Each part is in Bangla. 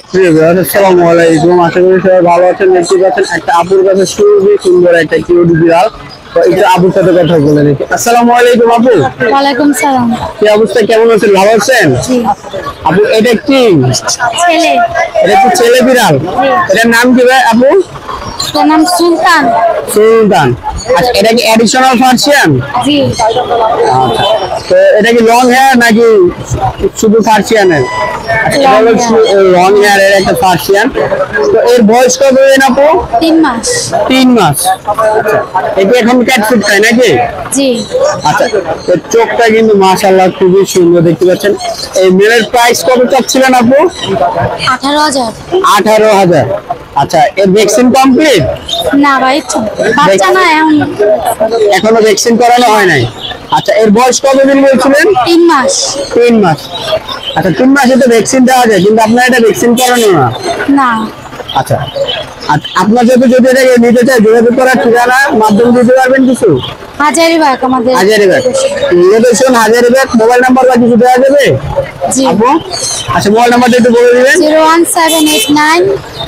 আসসালামু আলাইকুম, আশা করি সবাই ভালো আছেন। দেখতে পাচ্ছেন একটা আপুর কাছে খুবই সুন্দর একটা কিউট বিড়াল। তো একটু আপুর সাথে কথা বলে দেখি। আসসালামু আলাইকুম আপু। ওয়ালাইকুম সালাম। কি অবস্থা, কেমন আছেন? ভালো আছেন আপু? এটা কি ছেলে? এটা কি ছেলে বিড়াল? এটার নাম কি ভাই আপু? এর নাম সুলতান। সুলতান। আচ্ছা, এটা কি অ্যাডিশনাল পার্সিয়ান? জি। আচ্ছা, তো এটা কি লং হেয়ার নাকি শুধু পার্সিয়ানের? লং হেয়ার এর একটা পার্সিয়ান। তো এর বয়স কত দিন আপু? 3 মাস। 3 মাস। আচ্ছা, এটা এখন ক্যাট ফুড খায় নাকি? জি। আচ্ছা, এর চোখটা কিন্তু মাশাআল্লাহ খুবই সুন্দর, দেখতে পাচ্ছেন। এই মেলের প্রাইস কত চাচ্ছিলেন আপু? 18,000। 18,000। আচ্ছা, এর ভ্যাকসিন কমপ্লিট? না ভাই, বাচ্চা না এখনো ভ্যাকসিন করানো হয় নাই। আচ্ছা, এর বয়স কতদিন বলছিলেন? 3 মাস। 3 মাস। আচ্ছা, 3 মাসে তো ভ্যাকসিন দেওয়া যায়, কিন্তু আপনার এটা ভ্যাকসিন করানো না। না। আচ্ছা, আপনার যদি এটাকে নিতে চাই, যোগাযোগ করার ঠিকানা মাধ্যম দিতে পারবেন কিছু? হাজারীবাগ আমাদের। Hazaribagh location, Hazaribagh. Mobile number বা কিছু দেওয়া যাবে জি। আপু? আচ্ছা, মোবাইল নাম্বারটা একটু বলে দিবেন। 01789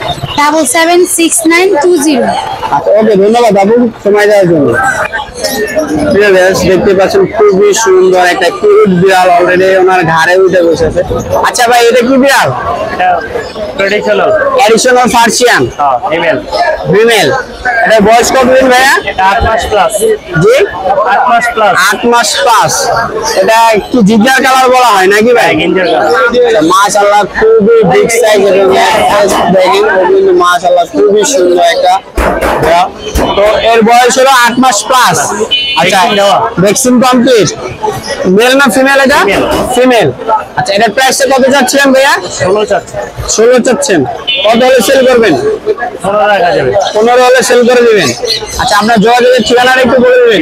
776920। আচ্ছা, ওকে, ধন্যবাদ আপু সময় দেওয়ার জন্য। দেখতে পাচ্ছেন খুবই সুন্দর একটা কিউট বিড়াল, অলরেডি ওনার ঘাড়ে উঠে বসেছে। আচ্ছা ভাই, এটা কি বিড়াল? Additional Persian, female. এটা বয়স কতদিন ভাইয়া? 8 মাস প্লাস। জি, 8 মাস প্লাস। 8 মাস প্লাস। এটা কি জিঞ্জার কালার বলা হয় নাকি ভাই? Ginger colour. মাশাআল্লাহ খুবই বিগ সাইজ এর দেখেন, কিন্তু মাশাআল্লাহ খুবই সুন্দর একটা বিড়াল। তো এর বয়স হলো 8 মাস প্লাস। আচ্ছা, ভ্যাকসিন কমপ্লিট। মেল না ফিমেল এটা? ফিমেল। আচ্ছা, এটার প্রাইসটা কত যাচ্ছেন ভাইয়া? 16 চাচ্ছে। 16 চাচ্ছেন। কত হলে সেল করবেন? 15 রাখা যাবে। 15 হলে সেল করে দিবেন। আচ্ছা, আপনার যোগাযোগের ঠিকানাটা একটু বলে দিবেন।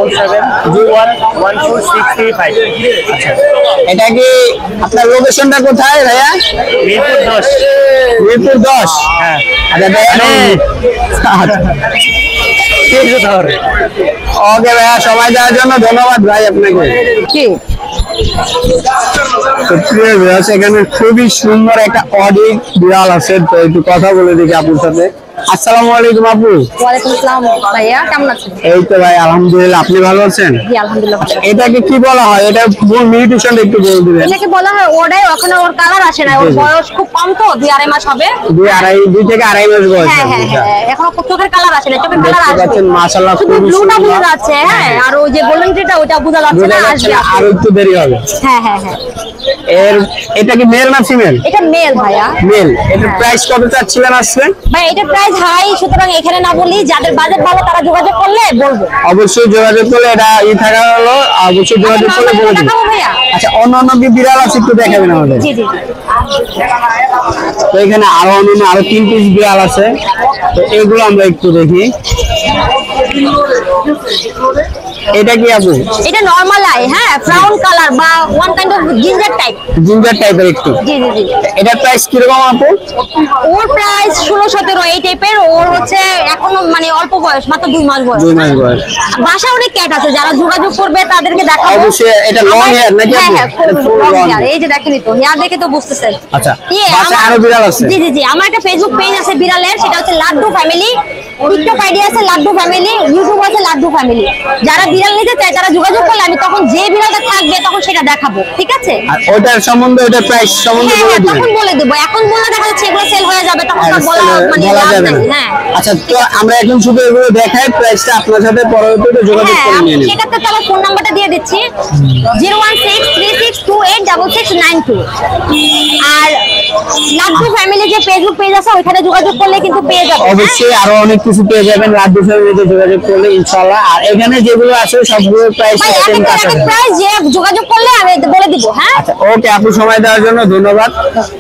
01772146335। আচ্ছা, এটা কি আপনার লোকেশনটা কোথায় ভাইয়া? মিরপুর 10। মিরপুর 10। হ্যাঁ। আচ্ছা, ঠিক আছে তাহলে। ওকে ভাইয়া, সময় দেওয়ার জন্য ধন্যবাদ ভাই আপনাকে। কি? এখানে খুবই সুন্দর একটা অডিক বিড়াল আছে, তো একটু কথা বলে দেখি আপুর সাথে। আসসালামু আলাইকুম আপু। ওয়ালাইকুম আসসালাম ভাইয়া, কেমন আছেন? এই তো ভাই আলহামদুলিল্লাহ, আপনি ভালো আছেন? জি আলহামদুলিল্লাহ। এটাকে কি বলা হয়? এটা মিউটেশন একটু বলে দিবেন। এটাকে বলা হয় ওডাই, ওখানে ওর কালার আসে না, ওর বয়স খুব কম তো, 2-2.5 মাস হবে। 2 থেকে আড়াই মাস বয়স। হ্যাঁ হ্যাঁ হ্যাঁ, এখনো চোখের কালার আসে না, চোখের কালার দেখতে আসবে। পাচ্ছেন মাশাআল্লাহ শুধু খুবই ব্লুটা সুন্দর। বোঝা যাচ্ছে, হ্যাঁ, আর ওই যে গোল্ডেন টিটা ওটা বোঝা যাচ্ছে না, আসবে আর একটু দেরি হবে। হ্যাঁ হ্যাঁ হ্যাঁ। এটা কি মেল না ফিমেল? এটা মেল ভাইয়া। মেল। এটার প্রাইস কত চাচ্ছিলেন আজকে? ভাই এটা প্রাইস হাই, সুতরাং এখানে না বলি, যাদের বাজেট ভালো তারা যোগাযোগ করলে বলবো। অবশ্যই যোগাযোগ করলে, এটা থাকা হলো, অবশ্যই যোগাযোগ করলে বলে দিন। দেখাবো ভাইয়া। আচ্ছা, অন্য কি বিড়াল আছে একটু দেখাবেন আমাদের? জি জি। তো এখানে আরো 3 পিস বিড়াল আছে, তো এগুলো আমরা একটু দেখি। এটা কি আপু? এটা নরমাল আই, হ্যাঁ, ব্রাউন কালার বা one kind of ginger type. Ginger টাইপের একটু। জি জি জি। এটার প্রাইস কি রকম আপু? ওর প্রাইস 16-17 এই টাইপের। ওর হচ্ছে এখনো মানে অল্প বয়স, মাত্র 2 মাস বয়স। 2 মাস বয়স। বাসা অনেক ক্যাট আছে, যারা যোগাযোগ করবে তাদেরকে দেখাবো। অবশ্যই। এটা লং হেয়ার নাকি হ্যাঁ আপু? হ্যাঁ, ফুল লং লং হেয়ার। এই যে দেখেনই তো, হেয়ার দেখে তো বুঝতেছেন। আচ্ছা, বাসা আরো বিড়াল আছে? জি জি জি, আমার একটা ফেসবুক পেজ আছে বিড়ালের, সেটা হচ্ছে লাড্ডু ফ্যামিলি। টিকটক আইডি আছে লাড্ডু ফ্যামিলি, ইউটিউব আছে লাড্ডু ফ্যামিলি। যারা বিড়াল নিতে চায় তারা যোগাযোগ করলে আমি তখন যে বিড়ালটা থাকবে তখন সেটা দেখাবো, ঠিক আছে? আর ওটার সম্বন্ধে, ওটার প্রাইস সম্বন্ধে হ্যাঁ বলে হ্যাঁ, দিবেন। তখন বলে দেবো। এখন বললে দেখা যাচ্ছে এগুলো সেল হয়ে যাবে, তখন তো বলা মানে বলা লাভ যাবে নাই। না। হ্যাঁ আচ্ছা, তো আমরা এখন শুধু এগুলো দেখাই, প্রাইসটা আপনার সাথে পরবর্তীতে যোগাযোগ হ্যাঁ, করে নিয়ে নেব। সেক্ষেত্রে তো আমার ফোন নাম্বারটা দিয়ে দিচ্ছি, 01636286692। আর লাড্ডু ফ্যামিলি যে ফেসবুক পেজ আছে ওইখানে যোগাযোগ করলে কিন্তু পেয়ে যাবে। অবশ্যই আরো অনেক কিছু পেয়ে যাবেন লাড্ডু ফ্যামিলিতে যোগাযোগ করলে ইনশাআল্লাহ। আর এখানে যেগুলো আছে সবগুলো প্রাইস ভাই সেম এক কাছাকাছি। প্রাইস যে যোগাযোগ করলে আমি বলে দিব। হ্যাঁ আচ্ছা, ওকে আপু, সময় দেওয়ার জন্য ধন্যবাদ।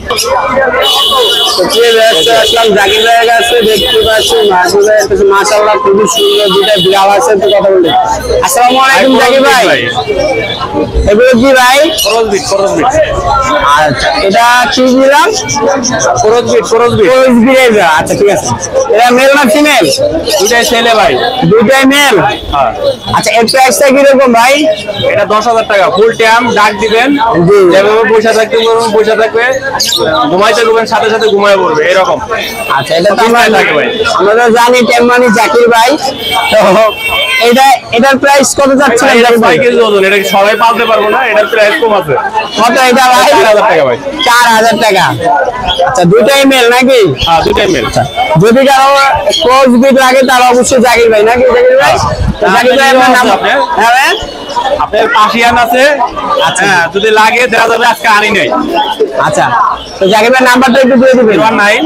তো প্রিয় দর্শক, আসলাম জাকির ভাইয়ের কাছে। দেখতে পাচ্ছি মাশাআল্লাহ খুবই সুন্দর দুইটা বিড়াল আছে, তো কথা বলতে। আসসালামু আলাইকুম জাকির ভাই। এগুলো কি ভাই? করজবিট। আচ্ছা, এটা কি বিড়াল? ক্রসবিট আচ্ছা ঠিক আছে। এটা মেল না ফিমেল? দুটাই ছেলে ভাই। দুইটাই মেল। হ্যাঁ। আচ্ছা এর প্রাইসটা কিরকম ভাই? এটা 10,000 টাকা। ফুল টাইম ডাক দিবেন, জি। যেভাবে পয়সা থাকতে পয়সা থাকবে, ঘুমাইতে ঘুমেন সাথে সাথে ঘুমায় পড়বে এরকম। আচ্ছা এটা তো চিন্তায় থাকে ভাই। আমরা তো জানি টেম্মানি জাকির ভাই, তো এটার প্রাইস কত যাচ্ছে? এটা 6 কেজি ওজন, এটা কি সবাই পালতে পারবো না, এটার প্রাইস কম আছে। কত এটা ভাই? 4,000 টাকা ভাই। 4,000 টাকা। আচ্ছা দুইটাই মেল নাকি? হ্যাঁ দুটাই মেল। যদি কারো ক্রসবিট লাগে তাহলে অবশ্যই জাকির ভাই নাকি? জাকির ভাই, তো জাকির ভাই আপনার নাম? হ্যাঁ ভাই আপনার পাশিয়ান আছে। আচ্ছা। হ্যাঁ যদি লাগে দেওয়া যাবে, আজকে আনি নাই। আচ্ছা তো জাকির ভাই নাম্বারটা একটু দিয়ে দিবেন।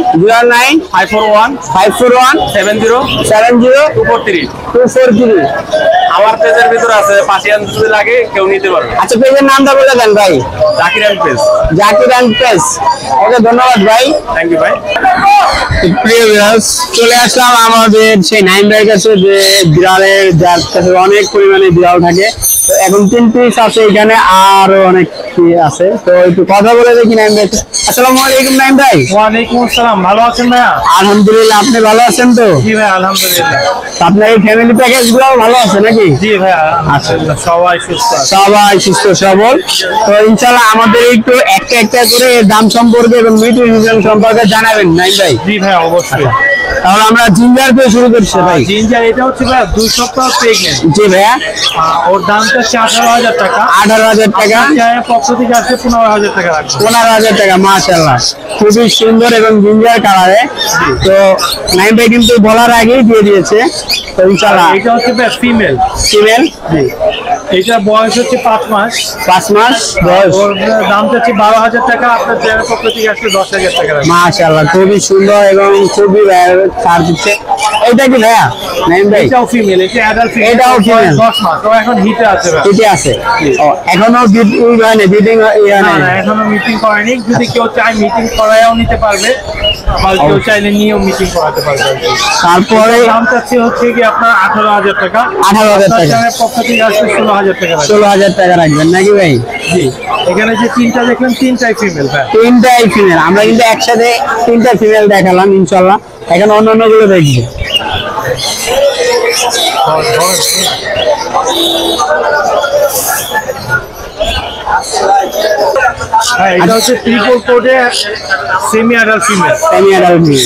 09 541 541 70 70 243। 243। আমার পেজের ভিতরে আছে, পাশিয়ান যদি লাগে কেউ নিতে পারবে। আচ্ছা পেজের নামটা বলে দেন ভাই। Zakir and page. Zakir and page. Okay ধন্যবাদ ভাই। থ্যাংক ইউ ভাই। প্রিয় ভিউয়ার্স, চলে আসলাম আমাদের সেই নাইম ভাইয়ের কাছে, যে বিড়ালের যার কাছে অনেক পরিমাণে বিড়াল থাকে। তো এখন 3 পিস আছে এখানে, আরো অনেক কি আছে, তো একটু কথা বলে দেখি নাইম ভাই। আসসালামু আলাইকুম নাইম ভাই। ওয়ালাইকুম আসসালাম। ভালো আছেন ভাইয়া? আলহামদুলিল্লাহ, আপনি ভালো আছেন তো? জি ভাই আলহামদুলিল্লাহ। তো আপনার এই ফ্যামিলি প্যাকেজ গুলো ভালো আছে নাকি? জি ভাইয়া আলহামদুলিল্লাহ, সবাই সুস্থ আছে। সবাই সুস্থ সবল। তো ইনশাআল্লাহ আমাদের একটু একটা একটা করে দাম সম্পর্কে এবং মিটিং সম্পর্কে জানাবেন নাইম ভাই। জি ভাই অবশ্যই। তাহলে আমরা জিঞ্জার দিয়ে শুরু করছি ভাই। জিঞ্জার এটা হচ্ছে ভাই 2 সপ্তাহ প্রেগনেন্ট। জি ভাইয়া। ওর দামটা 18,000 টাকা। 18,000 টাকা। আপনার পক্ষ থেকে আসছে 15,000 টাকা রাখবো। 15,000 টাকা। মাশাআল্লাহ, খুবই সুন্দর এবং জিঞ্জার কালারে। তো নাইম ভাই কিন্তু বলার আগেই দিয়ে দিয়েছে। তো ইনশাআল্লাহ এটা হচ্ছে ভাই ফিমেল। ফিমেল। জি। এটা বয়স হচ্ছে 5 মাস। 5 মাস বয়স। ওর দামটা হচ্ছে 12,000 টাকা। আপনার চ্যানেল পক্ষ থেকে আসছে 10,000 টাকা রাখবো। মাশাআল্লাহ, খুবই সুন্দর এবং খুবই ছাড় দিচ্ছে। এইটা কি ভাইয়া নাইম ভাই? এটাও ফিমেল, এটা অ্যাডাল্ট ফিমেল। এটাও female। 10 মাস। ও এখন হিটে আছে ভাই। ঠিকই আছে। ও এখনো বিডিং না না এখনো মিটিং করেনি। যদি কেউ চায় মিটিং করায়ও নিতে পারবে, আর কেউ চাইলে নিয়েও মিটিং করাতে পারবে। তারপরে দামটা হচ্ছে কি আপনার 18,000 টাকা। 18,000 টাকা। চ্যানেল পক্ষ থেকে আসছে 16,000 টাকা রাখবো। 16,000 টাকা রাখবেন নাকি ভাই? জি। এখানে যে 3টা দেখলেন, 3টাই ফিমেল ভাই। 3টাই ফিমেল। আমরা কিন্তু একসাথে 3টা ফিমেল দেখালাম ইনশাআল্লাহ। এখন অন্যান্য গুলো দেখবো। হ্যাঁ এটা হচ্ছে ট্রিপল কোটে semi adult female. Semi adult female.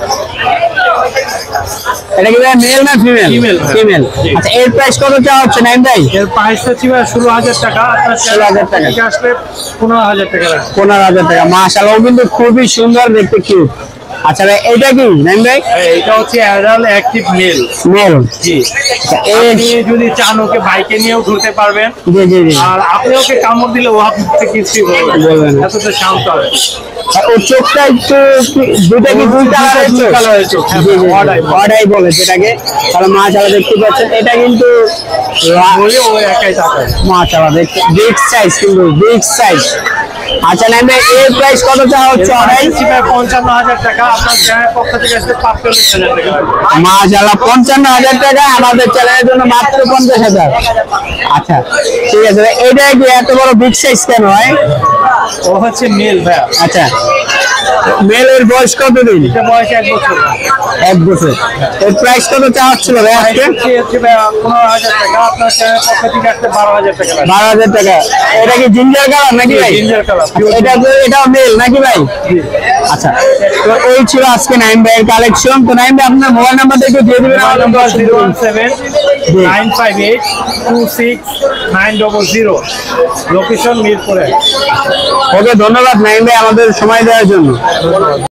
এটা কি ভাই মেল না ফিমেল? Female, হ্যাঁ। ফিমেল। আচ্ছা এর প্রাইস কত চাওয়া হচ্ছে নাইম ভাই? এর প্রাইস হচ্ছে ভাই 16,000 টাকা। আপনার 16,000 টাকা। থেকে আসলে 15,000 টাকা রাখবো। 15,000 টাকা। মাশাআল্লাহ, ও কিন্তু খুবই সুন্দর দেখতে, কিউট। আচ্ছা ভাই এটা কি নাইম ভাই? এটা হচ্ছে অ্যাডাল্ট অ্যাক্টিভ মেল। মেল। জি। আচ্ছা আপনি যদি চান ওকে বাইকে নিয়েও ঘুরতে পারবেন, জি জি জি। আর আপনি ওকে কামড় দিলে ও আপনাকে কিছুই বলবে বলবে না, না। এতটা শান্ত হবে। আর ওর চোখটা একটু দুইটা কি দুই কালারের চোখ? কালারের চোখ। জি, জি, জি। অর্ডাই বলে যেটাকে। তাহলে মাশাআল্লাহ দেখতে পাচ্ছেন, এটা কিন্তু বলে ও একাই তাকায়। মাশাআল্লাহ দেখতে বিগ সাইজ, কিন্তু বিগ সাইজ। আচ্ছা নাইম ভাই এর প্রাইস কত চাওয়া হচ্ছে? অর্ডাই 55,000 টাকা। আপনার চ্যানেল পক্ষ থেকে আসলে 45,000 টাকা রাখবো। মাশাআল্লাহ, 55,000 টাকা আমাদের চ্যানেলের জন্য মাত্র 50,000। আচ্ছা ঠিক আছে ভাই। এটা কি এত বড় বিগ সাইজ কেন হয়? ও হচ্ছে মেল ভাইয়া। আচ্ছা মেলের বয়স কত দিন? এটা বয়স 1 বছর। 1 বছর। এর প্রাইস কত চাওয়া হচ্ছিল ভাই আজকে? হচ্ছে ভাইয়া 15,000 টাকা। আপনার চ্যানেল পক্ষ থেকে আসলে 12,000 টাকা রাখবো। 12,000 টাকা। এটা কি জিঞ্জার কালার নাকি ভাই? Ginger colour. এটাও মেল নাকি ভাই? আচ্ছা তো এই ছিল আজকে নাইম ভাইয়ের কালেকশন। তো নাইম ভাই আপনার মোবাইল নাম্বারটা একটু দিয়ে দিবেন আমাদের নাম্বার দর্শকদের। 017-958-26900। লোকেশন মিরপুরে। ওকে ধন্যবাদ নাইম ভাই আমাদের সময় দেওয়ার জন্য।